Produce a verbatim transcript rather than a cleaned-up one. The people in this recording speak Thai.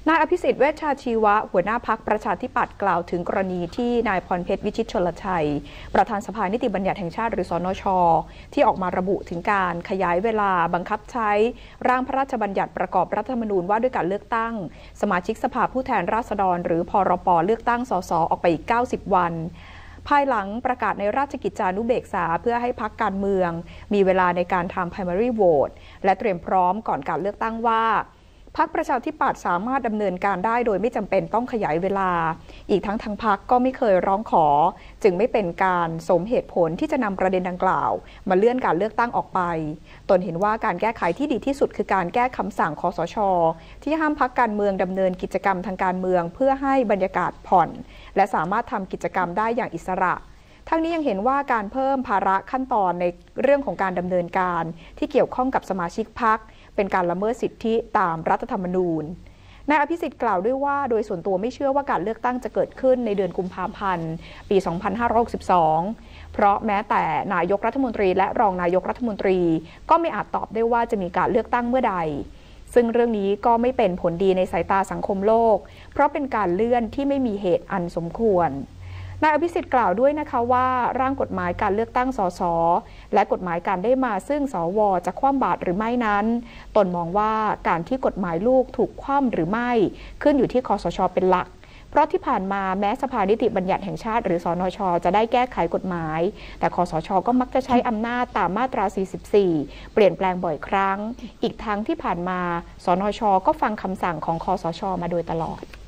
นายอภิสิทธิ์เวชชาชีวะหัวหน้าพรรคประชาธิปัตย์กล่าวถึงกรณีที่นายพรเพชรวิชิตชลชัยประธานสภานิติบัญญัติแห่งชาติหรือสนช.ที่ออกมาระบุถึงการขยายเวลาบังคับใช้ร่างพระราชบัญญัติประกอบรัฐธรรมนูญว่าด้วยการเลือกตั้งสมาชิกสภาผู้แทนราษฎรหรือพรป.เลือกตั้งสสออกไปอีกเก้าสิบวันภายหลังประกาศในราชกิจจานุเบกษาเพื่อให้พรรคการเมืองมีเวลาในการทำ primary vote และเตรียมพร้อมก่อนการเลือกตั้งว่าพรรคประชาธิปัตย์สามารถดำเนินการได้โดยไม่จำเป็นต้องขยายเวลาอีกทั้งทางพรรคก็ไม่เคยร้องขอจึงไม่เป็นการสมเหตุผลที่จะนำประเด็นดังกล่าวมาเลื่อนการเลือกตั้งออกไปตนเห็นว่าการแก้ไขที่ดีที่สุดคือการแก้คำสั่งคสช.ที่ห้ามพรรคการเมืองดำเนินกิจกรรมทางการเมืองเพื่อให้บรรยากาศผ่อนและสามารถทำกิจกรรมได้อย่างอิสระทั้งนี้ยังเห็นว่าการเพิ่มภาระขั้นตอนในเรื่องของการดำเนินการที่เกี่ยวข้องกับสมาชิกพรรคเป็นการละเมิดสิทธิตามรัฐธรรมนูญนายอภิสิทธิ์กล่าวด้วยว่าโดยส่วนตัวไม่เชื่อว่าการเลือกตั้งจะเกิดขึ้นในเดือนกุมภาพันธ์ปี สองพันห้าร้อยหกสิบสอง เพราะแม้แต่นายกรัฐมนตรีและรองนายกรัฐมนตรีก็ไม่อาจตอบได้ว่าจะมีการเลือกตั้งเมื่อใดซึ่งเรื่องนี้ก็ไม่เป็นผลดีในสายตาสังคมโลกเพราะเป็นการเลื่อนที่ไม่มีเหตุอันสมควรนายอภิสิทธิ์กล่าวด้วยนะคะว่าร่างกฎหมายการเลือกตั้งสสและกฎหมายการได้มาซึ่งสวจะคว่ำบาตรหรือไม่นั้นตนมองว่าการที่กฎหมายลูกถูกคว่ำหรือไม่ขึ้นอยู่ที่คสช.เป็นหลักเพราะที่ผ่านมาแม้สภานิติบัญญัติแห่งชาติหรือสนช.จะได้แก้ไขกฎหมายแต่คสช.ก็มักจะใช้อำนาจตามมาตราสี่สิบสี่เปลี่ยนแปลงบ่อยครั้งอีกทั้งที่ผ่านมาสนช.ก็ฟังคำสั่งของคสช.มาโดยตลอด